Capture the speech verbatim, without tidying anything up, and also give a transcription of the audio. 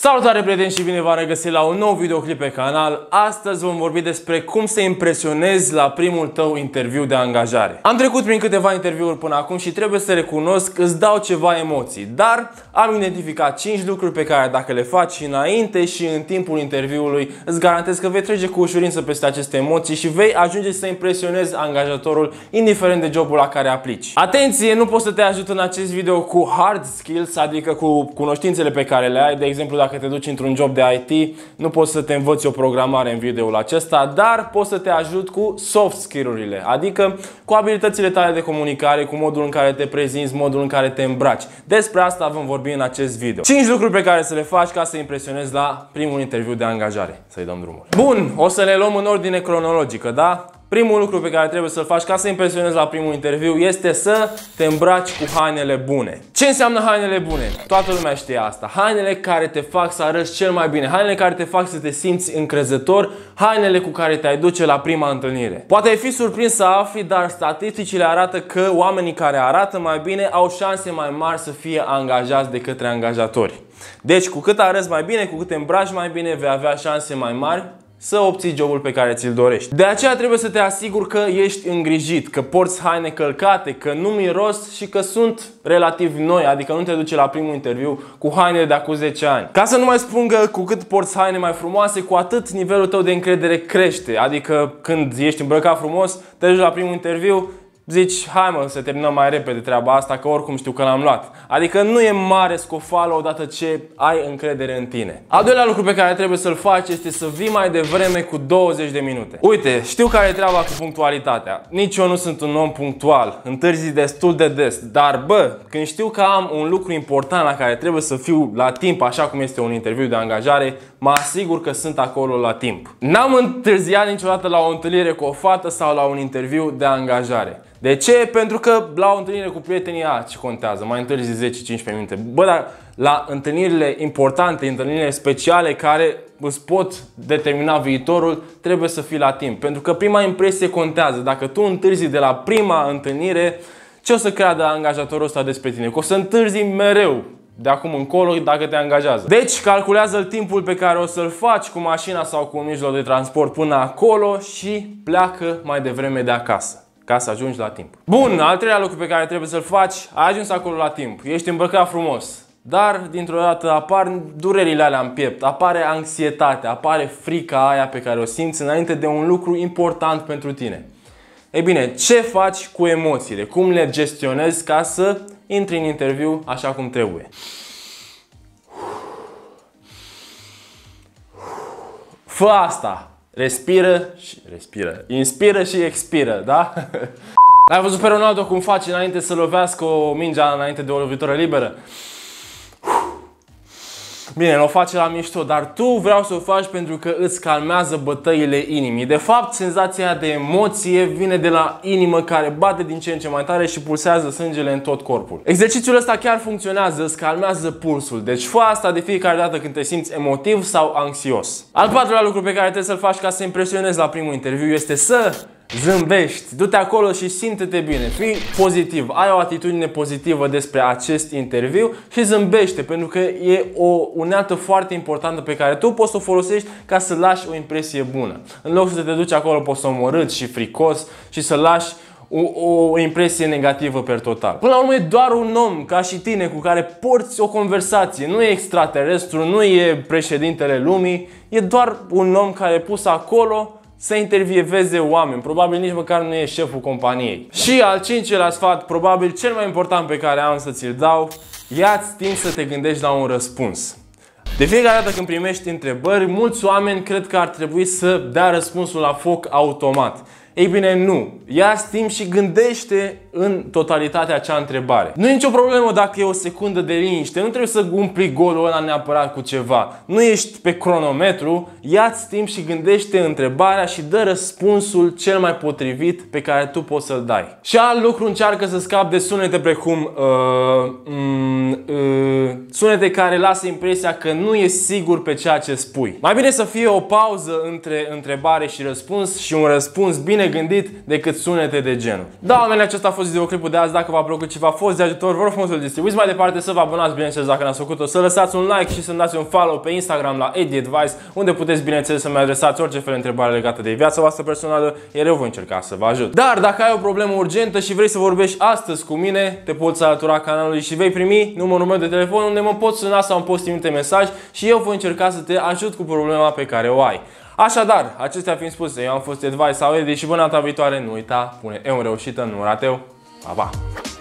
Salutare prieteni și bine v-am regăsit la un nou videoclip pe canal. Astăzi vom vorbi despre cum să impresionezi la primul tău interviu de angajare. Am trecut prin câteva interviuri până acum și trebuie să recunosc că îți dau ceva emoții, dar am identificat cinci lucruri pe care dacă le faci înainte și în timpul interviului, îți garantez că vei trece cu ușurință peste aceste emoții și vei ajunge să impresionezi angajatorul indiferent de jobul la care aplici. Atenție, nu pot să te ajut în acest video cu hard skills, adică cu cunoștințele pe care le ai. De exemplu, dacă te duci într-un job de I T, nu poți să te învăți o programare în videoul acesta, dar pot să te ajut cu soft skill-urile, adică cu abilitățile tale de comunicare, cu modul în care te prezinți, modul în care te îmbraci. Despre asta vom vorbi în acest video. cinci lucruri pe care să le faci ca să impresionezi la primul interviu de angajare. Să-i dăm drumul. Bun, o să le luăm în ordine cronologică, da? Primul lucru pe care trebuie să-l faci ca să impresionezi la primul interviu este să te îmbraci cu hainele bune. Ce înseamnă hainele bune? Toată lumea știe asta. Hainele care te fac să arăți cel mai bine, hainele care te fac să te simți încrezător, hainele cu care te-ai duce la prima întâlnire. Poate ai fi surprins să afli, dar statisticile arată că oamenii care arată mai bine au șanse mai mari să fie angajați de către angajatori. Deci, cu cât arăți mai bine, cu cât te îmbraci mai bine, vei avea șanse mai mari să obții jobul pe care ți-l dorești. De aceea trebuie să te asiguri că ești îngrijit, că porți haine călcate, că nu miros și că sunt relativ noi, adică nu te duce la primul interviu cu haine de acum zece ani. Ca să nu mai spun că cu cât porți haine mai frumoase, cu atât nivelul tău de încredere crește. Adică când ești îmbrăcat frumos, te duci la primul interviu, zici, hai mă, să terminăm mai repede treaba asta, că oricum știu că l-am luat. Adică nu e mare scofală odată ce ai încredere în tine. Al doilea lucru pe care trebuie să-l faci este să vii mai devreme cu douăzeci de minute. Uite, știu care e treaba cu punctualitatea. Nici eu nu sunt un om punctual, întârzi destul de des. Dar bă, când știu că am un lucru important la care trebuie să fiu la timp, așa cum este un interviu de angajare, mă asigur că sunt acolo la timp. N-am întârziat niciodată la o întâlnire cu o fată sau la un interviu de angajare. De ce? Pentru că la o întâlnire cu prietenii, a, ce contează? Mai întârzi zece cincisprezece minute. Bă, dar la întâlnirile importante, întâlnirile speciale care îți pot determina viitorul, trebuie să fii la timp. Pentru că prima impresie contează. Dacă tu întârzi de la prima întâlnire, ce o să creadă angajatorul ăsta despre tine? Că o să întârzi mereu de acum încolo dacă te angajează. Deci calculează timpul pe care o să-l faci cu mașina sau cu un mijloc de transport până acolo și pleacă mai devreme de acasă, ca să ajungi la timp. Bun, al treilea lucru pe care trebuie să-l faci, ai ajuns acolo la timp, ești îmbrăcat frumos, dar dintr-o dată apar durerile alea în piept, apare anxietatea, apare frica aia pe care o simți înainte de un lucru important pentru tine. Ei bine, ce faci cu emoțiile? Cum le gestionezi ca să intri în interviu așa cum trebuie? Fă asta! Respiră și respiră. Inspiră și expiră, da? Ai văzut pe Ronaldo cum face înainte să lovească o mingea înainte de o lovitură liberă? Bine, nu o face la mișto, dar tu vreau să o faci pentru că îți calmează bătăile inimii. De fapt, senzația de emoție vine de la inimă care bate din ce în ce mai tare și pulsează sângele în tot corpul. Exercițiul ăsta chiar funcționează, îți calmează pulsul. Deci fă asta de fiecare dată când te simți emotiv sau anxios. Al patrulea lucru pe care trebuie să-l faci ca să impresionezi la primul interviu este să zâmbești. Du-te acolo și simte-te bine. Fii pozitiv. Ai o atitudine pozitivă despre acest interviu și zâmbește, pentru că e o unealtă foarte importantă pe care tu poți să o folosești ca să lași o impresie bună. În loc să te duci acolo posomorât și fricos și să lași o, o impresie negativă per total. Până la urmă e doar un om ca și tine cu care porți o conversație. Nu e extraterestru, nu e președintele lumii, e doar un om care e pus acolo să intervieveze oameni. Probabil nici măcar nu e șeful companiei. Și al cincelea sfat, probabil cel mai important pe care am să ți-l dau, ia-ți timp să te gândești la un răspuns. De fiecare dată când primești întrebări, mulți oameni cred că ar trebui să dea răspunsul la foc automat. Ei bine, nu. Ia-ți timp și gândește în totalitatea acea întrebare. Nu e nicio problemă dacă e o secundă de liniște, nu trebuie să umpli golul ăla neapărat cu ceva. Nu ești pe cronometru, ia-ți timp și gândește întrebarea și dă răspunsul cel mai potrivit pe care tu poți să-l dai. Și alt lucru, încearcă să scapi de sunete precum uh, mm, uh, sunete care lasă impresia că nu e sigur pe ceea ce spui. Mai bine să fie o pauză între întrebare și răspuns și un răspuns bine bine gândit decât sunete de genul. Da, oameni, acesta a fost videoclipul de azi. Dacă v-a plăcut și v-a fost de ajutor, vă rog frumos să-l distribuiți mai departe, să vă abonați, bineînțeles, dacă n-ați făcut-o, să lăsați un like și să-mi dați un follow pe Instagram la Edi Advice, unde puteți, bineînțeles, să-mi adresați orice fel de întrebare legată de viața voastră personală, iar eu voi încerca să vă ajut. Dar dacă ai o problemă urgentă și vrei să vorbești astăzi cu mine, te poți alătura canalului și vei primi numărul meu de telefon unde mă poți suna sau îmi poți trimite mesaj și eu voi încerca să te ajut cu problema pe care o ai. Așadar, acestea fiind spuse, eu am fost Advice sau Edi și până data viitoare, nu uita, pune eu în reușită, nu rateu. Pa, pa!